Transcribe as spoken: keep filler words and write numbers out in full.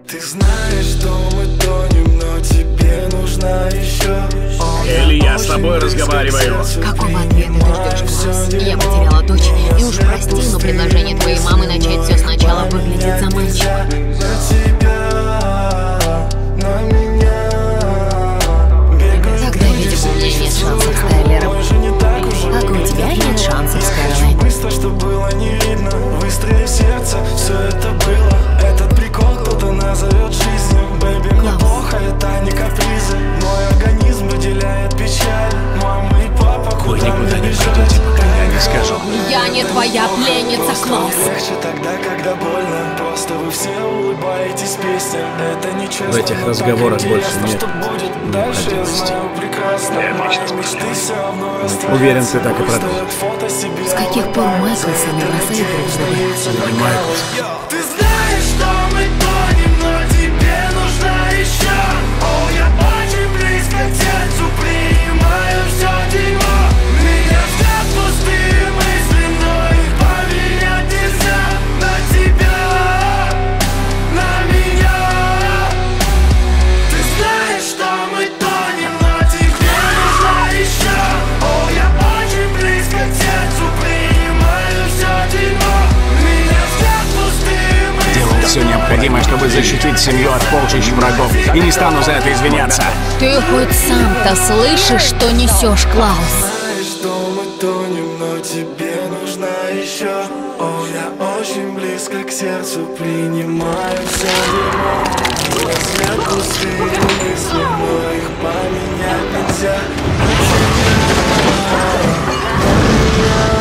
Ты знаешь, что мы тонем, но тебе нужна еще. Или я с тобой разговариваю. Какого ответа ты ждешь, Клаус? Я потеряла дочь, и уж прости, но предложение твоей мамы начать все сначала выглядит заманчиво. Тогда, видимо, у меня нет шансов с Тайлером. Как у тебя нет шансов с Кэролайн? Быстро, что было не видно, выстрели в сердце, все это было. Этот прикол кто-то назовет жизнью. Бэби, мне плохо, это не капризы. Мой организм выделяет печаль. Мама и папа, Вы куда никуда мне не бежать? пойдете, пока я не скажу. Я не твоя пленница, Клаус. Легче тогда, когда больно. Просто вы все улыбаетесь песням. Это нечестно. В этих разговорах больше нет Дальше я необходимости. знаю прекрасно. Мои мечты все равно остаются. Уверен, ты так и продолжишь. С каких пор Майклсы не бросают друг друга? Не Майклс. Ты знаешь, что мы тонем, но тебе нужна еще. О, я очень близко к сердцу, принимаю все дерьмо. Меня ждут пустые мысли, но их поменять нельзя. На тебя, на меня. Ты знаешь, что мы тонем, но тебе нужна еще. О, я очень близко к сердцу, принимаю все дерьмо. Меня ждут пустые мысли. Делал все необходимое, чтобы защитить семью от полчищ врагов. И не стану за это извиняться. Ты хоть сам-то слышишь, что несешь, Клаус? Знаешь, что мы тонем, но тебе нужна еще. О, я очень близко к сердцу, принимаю все дерьмо. Разлет пустые мысли, но их поменять нельзя. На тебя, на меня.